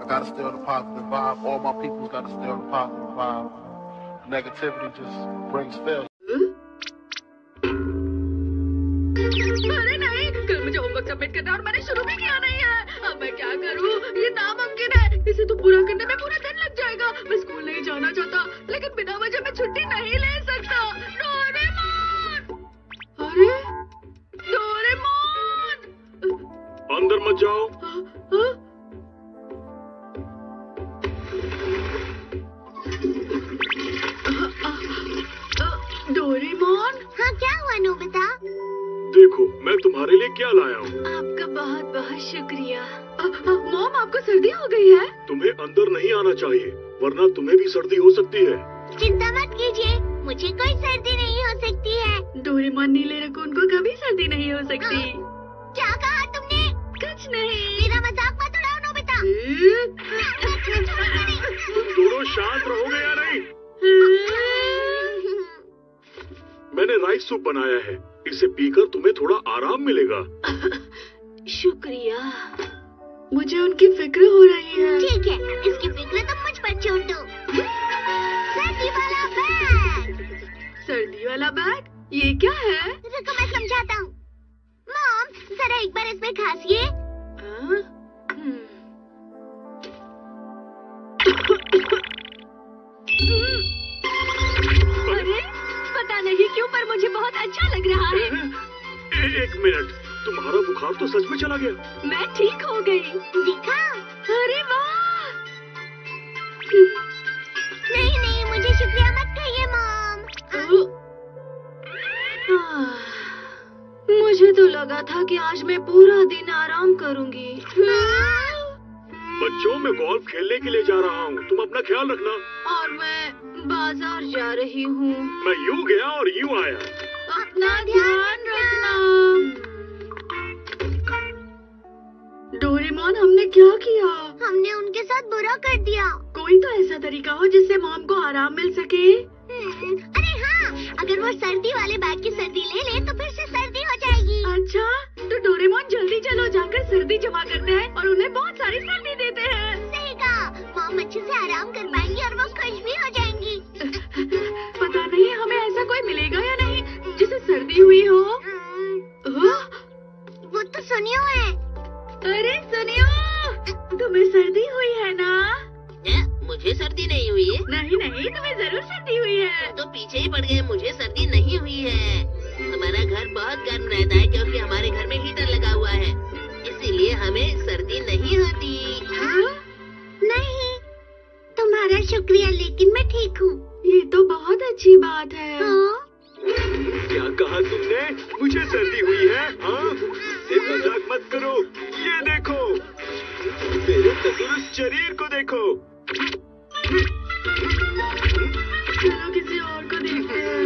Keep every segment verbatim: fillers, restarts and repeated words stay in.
I gotta stay on the positive vibe. All my people's gotta stay on the positive vibe. Negativity just brings failure. अरे नहीं, कल मुझे homework submit करना और मैंने शुरू भी किया नहीं है। अब मैं क्या करूँ? ये नामुमकिन है। इसे तो पूरा करने में पूरा दिन लग जाएगा। मैं स्कूल नहीं जाना चाहता, लेकिन बिना वजह मैं छुट्टी नहीं ले सकता। डोरेमोन! अरे, डोरेमोन! अंदर मत जाओ। हाँ? डोरेमोन? हाँ, क्या हुआ नोबिता? देखो, मैं तुम्हारे लिए क्या लाया हूँ। आपका बहुत बहुत शुक्रिया। मॉम, आपको सर्दी हो गई है? तुम्हें अंदर नहीं आना चाहिए, वरना तुम्हें भी सर्दी हो सकती है। चिंता मत कीजिए, मुझे कोई सर्दी नहीं हो सकती है। डोरेमोन नीले रकून को कभी सर्दी नहीं हो सकती। हाँ? क्या कहा तुमने? कुछ नहीं। मेरा मजाक मत उड़ाओ नोबिता। तुम दोनों शांत रहोगे या नहीं? मैंने राइस सूप बनाया है, इसे पीकर तुम्हें थोड़ा आराम मिलेगा। शुक्रिया, मुझे उनकी फिक्र हो रही है। ठीक है, इसकी फिक्र तुम मुझ पर छोड़ दो। सर्दी वाला बैग। सर्दी वाला बैग? ये क्या है? रुको, मैं समझाता हूँ। मॉम, जरा एक बार इसमें खासिए। अरे, पता नहीं क्यों पर मुझे बहुत अच्छा लग रहा है। ए, एक मिनट, तुम्हारा बुखार तो सच में चला गया। मैं ठीक हो गई। दिखा? अरे वाह! नहीं नहीं, मुझे शुक्रिया मत कहिए मॉम। मुझे तो लगा था कि आज मैं पूरा दिन आराम करूंगी। बच्चों, मैं गोल्फ खेलने के लिए जा रहा हूँ, तुम अपना ख्याल रखना। और मैं बाजार जा रही हूँ। मैं यूँ गया और यूँ आया। अपना ध्यान रखना। डोरेमोन, हमने क्या किया? हमने उनके साथ बुरा कर दिया। कोई तो ऐसा तरीका हो जिससे मॉम को आराम मिल सके। अरे हाँ, अगर वो सर्दी वाले बैग की सर्दी ले ले तो फिर से सर्दी हो जाएगी। अच्छा, तो डोरेमोन जल्दी चलो, जाकर सर्दी जमा करते हैं और उन्हें बहुत सारी सर्दी देते हैं। सही कहा, मॉम अच्छे से आराम कर पाएंगी और वो खुश भी हो जाएंगी। पता नहीं हमें ऐसा कोई मिलेगा या नहीं जिसे सर्दी हुई हो। वो तो सुनियो है। अरे सुनियो, तुम्हें सर्दी हुई है ना? मुझे सर्दी नहीं हुई है। नहीं नहीं, तुम्हें जरूर सर्दी हुई है। तो पीछे ही पड़ गए, मुझे सर्दी नहीं हुई है। हमारा घर बहुत गर्म रहता है क्योंकि हमारे घर में हीटर लगा हुआ है, इसीलिए हमें सर्दी नहीं होती। हाँ? नहीं, तुम्हारा शुक्रिया, लेकिन मैं ठीक हूँ। ये तो बहुत अच्छी बात है। हाँ? क्या कहा तुमने? मुझे सर्दी हुई है? हाँ? मजाक मत करो, ये देखो, मेरे तंदुरुस्त शरीर को देखो। चलो किसी और को देखते हैं।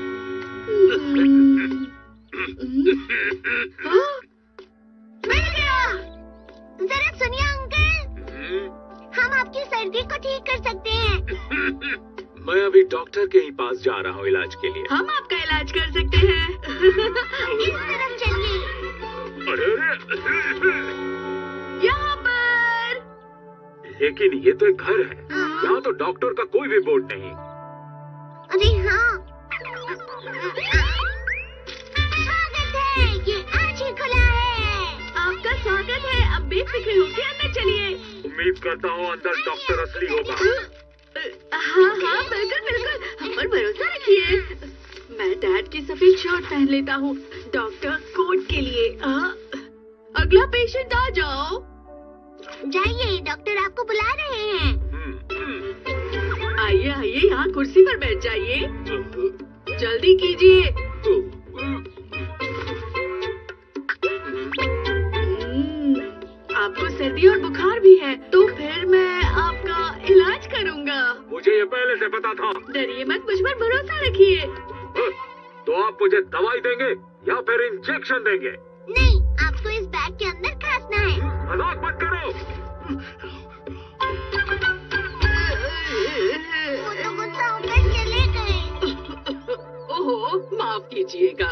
मिल गया। जरा सुनिए अंकल, हम आपकी सर्दी को ठीक कर सकते हैं। मैं अभी डॉक्टर के ही पास जा रहा हूँ इलाज के लिए। हम आपका इलाज कर सकते हैं। इस तरफ चलिए। अरे अरे, यहाँ पर। लेकिन ये तो एक घर है, यहाँ तो डॉक्टर का कोई भी बोर्ड नहीं। अरे हाँ, स्वागत है, ये आज ही खुला है। आपका स्वागत है, अब बेफिक्र होकर अंदर चलिए। उम्मीद करता हूँ अंदर डॉक्टर असली होगा। हाँ हाँ, बिल्कुल बिल्कुल, हम पर भरोसा रखिए। मैं डैड की सफेद शर्ट पहन लेता हूँ डॉक्टर कोट के लिए। आ, अगला पेशेंट आ जाओ। जाइए, डॉक्टर आपको बुला रहे हैं। आइए आइए, यहाँ कुर्सी पर बैठ जाइए। जल्दी कीजिए। आपको सर्दी और बुखार भी है, तो फिर मैं आपका इलाज करूँगा। मुझे ये पहले से पता था। डरिए मत, मुझ पर भरोसा रखिए। तो आप मुझे दवाई देंगे या फिर इंजेक्शन देंगे? नहीं, आपको इस बैग के अंदर खांसना है। मजाक मत करो। वो तो गुस्सा होकर चले गए। ओहो, माफ कीजिएगा।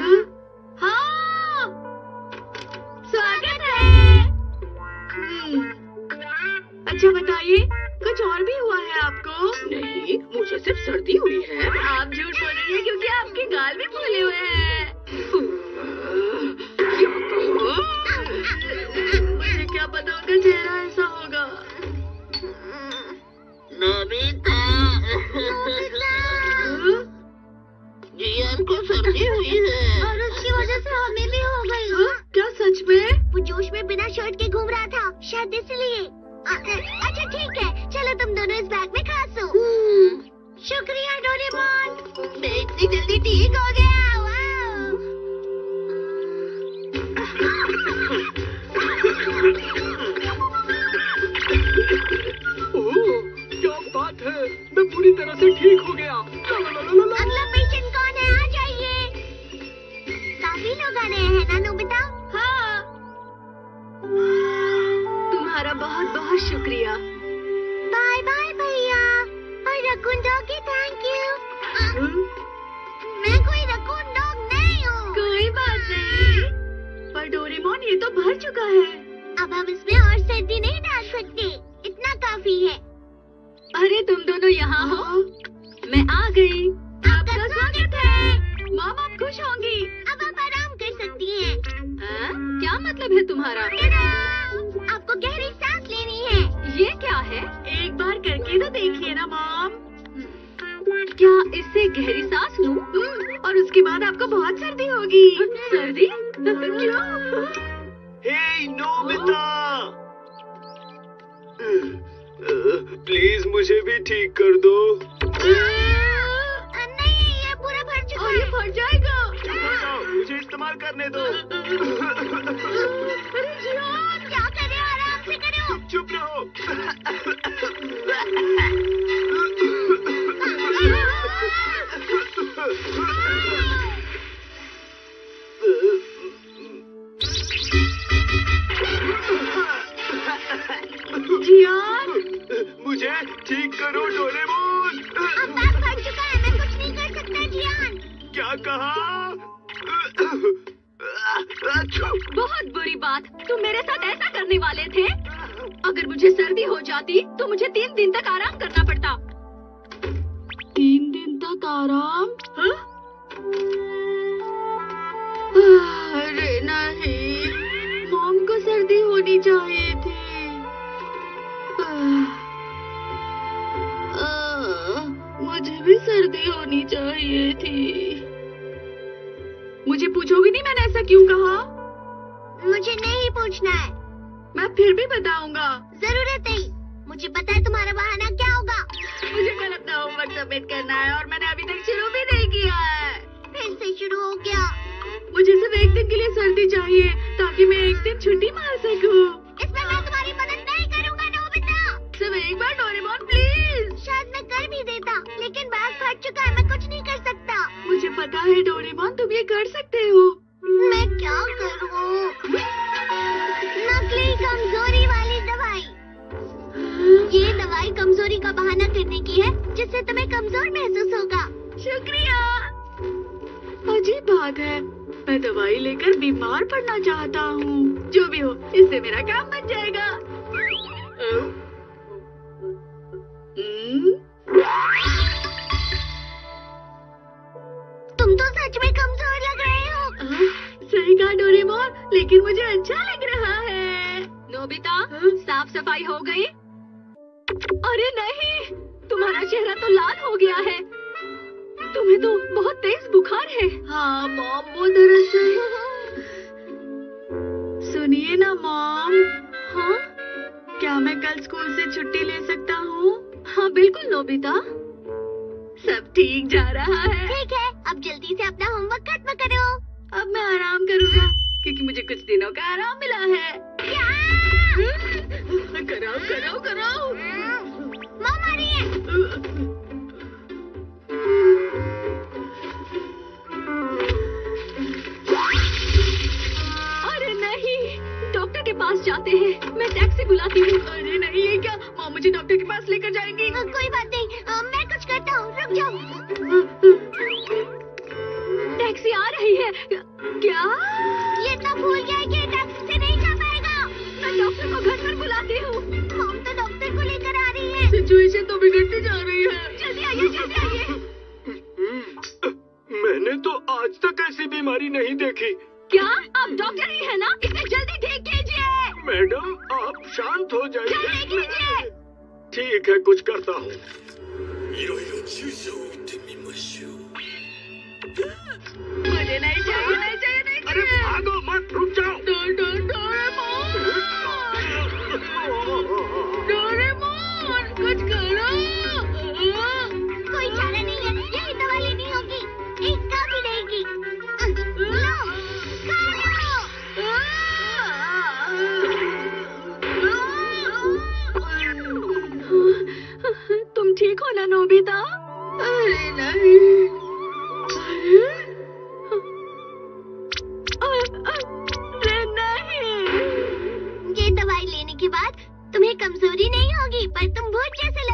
हाँ, स्वागत है। अच्छा बताइए, कुछ और भी हुआ है आपको? नहीं, मुझे सिर्फ सर्दी हुई है। आप झूठ बोल रही हैं क्योंकि आपके गाल भी फूले हुए हैं। क्या कहो? मुझे क्या पता उनका चेहरा ऐसा होगा। नोबिता, जियान को सर्दी हुई है और उसकी वजह से हमें भी हो गई। हाँ? क्या सच में? वो जोश में बिना शर्ट के घूम रहा था, शायद इसलिए। अच्छा ठीक है, चलो तुम दोनों इस बैग में खा सो। शुक्रिया डोरेमोन, मैं इतनी जल्दी ठीक हो गया। वाह। ओह, क्या बात है, मैं पूरी तरह से ठीक हो गया। अगला पेशेंट कौन है? आ जाइए। काफी लोग आ रहे हैं ना नोबिता? हाँ। तुम्हारा बहुत बहुत शुक्रिया। बाय बाय भैया। और रकून डॉगी थैंक यू। मैं कोई रकून डॉग नहीं हूँ। कोई बात नहीं। पर डोरेमोन ये तो भर चुका है। अब हम इसमें और सर्दी नहीं डाल सकते, इतना काफी है। अरे तुम दोनों यहाँ हो? मैं आ गई। आपका स्वागत है। मॉम आप खुश होंगी। अब आप आराम कर सकती हैं। हाँ? क्या मतलब है तुम्हारा? आपको गहरी सांस लेनी है। ये क्या है? एक बार करके तो देखिए ना मॉम। क्या इससे गहरी सांस लूं? और उसके बाद आपको बहुत सर्दी होगी। सर्दी? क्यों? हे नोबिता, प्लीज मुझे भी ठीक कर दो। नहीं, ये पूरा भर चुका और ये है। भर जाएगा। मुझे इस्तेमाल करने दो। अरे जियान, क्या कर रहे हो? आराम से करो। चुप रहो। जियान, मुझे ठीक करो डोरेमोन। अब बैग भर चुका है, मैं कुछ नहीं कर सकता जियान। क्या कहा? बहुत बुरी बात। तुम मेरे साथ ऐसा करने वाले थे। अगर मुझे सर्दी हो जाती तो मुझे तीन दिन तक आराम करना पड़ता। तीन दिन तक आराम? हाँ? अरे नहीं, मॉम को सर्दी होनी चाहिए थी। आह, मुझे भी सर्दी होनी चाहिए थी। मुझे पूछोगी नहीं मैंने ऐसा क्यों कहा? मुझे नहीं पूछना है। मैं फिर भी बताऊंगा। जरूरत नहीं, मुझे पता है तुम्हारा बहाना क्या होगा। मुझे कल अपना होमवर्क सबमिट करना है और मैंने अभी तक शुरू भी नहीं किया है। फिर से शुरू हो गया। मुझे सिर्फ एक दिन के लिए सर्दी चाहिए ताकि मैं एक दिन छुट्टी मार सकूं। इसमें मैं तुम्हारी मदद नहीं करूंगा नोबिता। सिर्फ एक बार डोरेमोन प्लीज। शायद मैं कर भी देता, लेकिन बैग फट चुका है, मैं कुछ नहीं कर सकता। मुझे पता है डोरेमोन, तुम ये कर सकते हो। मैं क्या करूं? नकली कमजोरी वाली दवाई। ये दवाई कमजोरी का बहाना करने की है, जिससे तुम्हें कमजोर महसूस होगा। शुक्रिया। अजीब बात है, मैं दवाई लेकर बीमार पड़ना चाहता हूँ। जो भी हो, इससे मेरा काम बन जाएगा। तुम तो सच में कमजोर लग रहे हो। सही कहा डोरेमोन, लेकिन मुझे अच्छा लग रहा है। नोबिता, साफ सफाई हो गई? अरे नहीं, तुम्हारा चेहरा तो लाल हो गया है। तुम्हें तो बहुत तेज बुखार है। हाँ मॉम, वो दरअसल। सुनिए ना मॉम। हाँ? क्या मैं कल स्कूल से छुट्टी ले सकता हूँ? हाँ बिल्कुल नोबिता, सब ठीक जा रहा है। ठीक है, अब जल्दी से अपना होमवर्क खत्म करो। अब मैं आराम करूँगा क्योंकि मुझे कुछ दिनों का आराम मिला है। क्या? कराओ कराओ कराओ। मॉम आ रही है। अरे नहीं, डॉक्टर के पास जाते हैं। मैं टैक्सी बुलाती हूँ। अरे नहीं, ये क्या? माँ मुझे डॉक्टर के पास लेकर जाएंगी। कोई बात नहीं, मैं कुछ करता हूँ, रुक जाओ। टैक्सी आ रही है। क्या? ये तो भूल गया कि टैक्सी से नहीं जा पाएगा। मैं डॉक्टर को घर पर बुलाती सिचुएशन तो बिगड़ती जा रही है। जल्दी आइए, जल्दी आइए। मैंने तो आज तक ऐसी बीमारी नहीं देखी। क्या आप डॉक्टर ही है ना? इसे जल्दी ठीक कीजिए। मैडम आप शांत हो जल्दी जाइए। कीजिए। ठीक है, कुछ करता हूँ। मुझे नहीं चाहिए, नहीं चाहिए, नहीं अरे चाहिए। भागो मत, रुक जाओ। डो- डो- डोरेमोन, डोरेमोन, कुछ करो। कोई चारा नहीं है, यही दवा लेनी होगी। एक काफी रहेगी। अ, लो, खा लो। तुम ठीक हो ना नोबिता? अरे नहीं। अरे नहीं। ये दवाई लेने के बाद तुम्हें कमजोरी नहीं होगी, पर तुम भूत जैसे